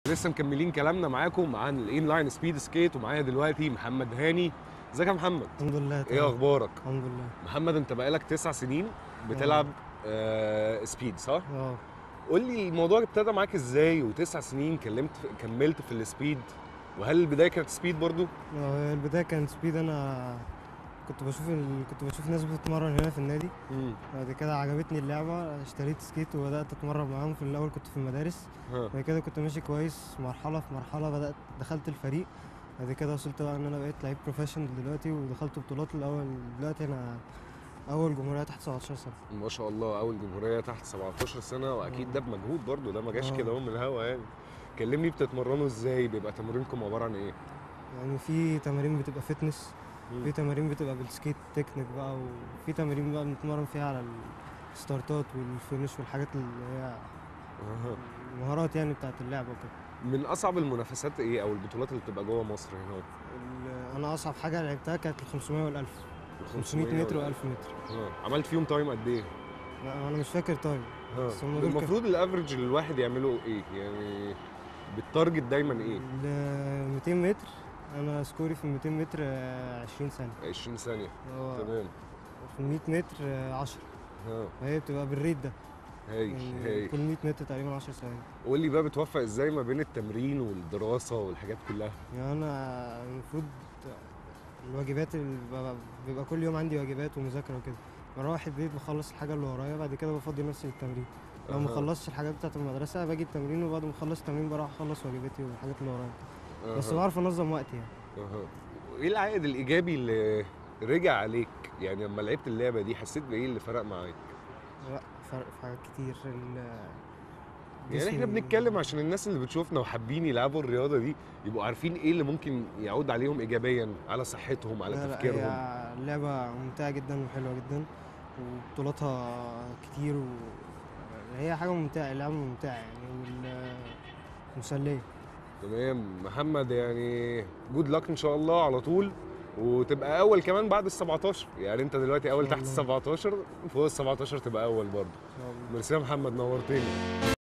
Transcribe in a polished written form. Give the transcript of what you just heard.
لسه مكملين كلامنا معاكم عن الان لاين سبيد سكيت، ومعايا دلوقتي محمد هاني. ازيك يا محمد؟ الحمد لله ايه تمام. اخبارك؟ الحمد لله. محمد انت بقالك 9 سنين بتلعب سبيد صح؟ قول لي الموضوع ابتدى معاك ازاي، و9 سنين كملت في السبيد، وهل البدايه كانت سبيد برضو؟ البدايه كانت سبيد. انا كنت بشوف ناس بتتمرن هنا في النادي. بعد كده عجبتني اللعبه، اشتريت سكيت وبدات اتمرن معاهم. في الاول كنت في المدارس، بعد كده كنت ماشي كويس مرحله في مرحله، دخلت الفريق. بعد كده وصلت بقى ان انا بقيت لعيب بروفيشنال دلوقتي، ودخلت بطولات. الاول دلوقتي انا اول جمهوريه تحت 17 سنه. ما شاء الله، اول جمهوريه تحت 17 سنه، واكيد ده بمجهود برضو، ده ما جاش كده اهو من الهوا يعني. كلمني بتتمرنوا ازاي؟ بيبقى تمرينكم عباره عن ايه؟ يعني في تمارين بتبقى فتنس، في تمارين بتبقى بالسكيت تكنيك بقى، وفي تمارين بقى بنتمرن فيها على الستارتات والفينش والحاجات اللي هي المهارات يعني بتاعت اللعبه وكده. من اصعب المنافسات ايه او البطولات اللي بتبقى جوه مصر هنا؟ انا اصعب حاجه لعبتها كانت ال 500 وال 1000، 500 متر و1000 متر. عملت فيهم تايم قد ايه؟ لا انا مش فاكر تايم. بس المفروض الافرج اللي الواحد يعمله ايه يعني؟ بالتارجت دايما ايه؟ ال 200 متر انا سكوري في ال 200 متر 20 ثانيه. 20 ثانيه تمام. في ال 100 متر 10. هي بتبقى بالريت ده. هي كل 100 متر تقريبا 10 ثواني. قول لي بقى بتوفق ازاي ما بين التمرين والدراسه والحاجات كلها؟ يعني انا المفروض الواجبات بيبقى كل يوم عندي واجبات ومذاكره وكده. بروح البيت بخلص الحاجه اللي ورايا، بعد كده بفضي نفسي للتمرين. لو ما خلصتش الحاجات بتاعت المدرسه باجي التمرين، وبعد ما اخلص التمرين بروح اخلص واجباتي والحاجات اللي ورايا. بس بعرف انظم وقتي يعني. ايه العائد الايجابي اللي رجع عليك يعني لما لعبت اللعبه دي؟ حسيت بايه اللي فرق معاك؟ لا، فرق في حاجات كتير. يعني احنا بنتكلم عشان الناس اللي بتشوفنا وحابين يلعبوا الرياضه دي يبقوا عارفين ايه اللي ممكن يعود عليهم ايجابيا على صحتهم، على تفكيرهم. هي اللعبه ممتعه جدا وحلوه جدا، وبطولاتها كتير، هي حاجه ممتعه، اللعبه ممتعه يعني ومسليه. تمام محمد، يعني جود لك ان شاء الله على طول، وتبقى اول كمان بعد ال 17. يعني انت دلوقتي اول تحت ال 17، فوق ال 17 تبقى اول برضه. ميرسي يا محمد، نورتني.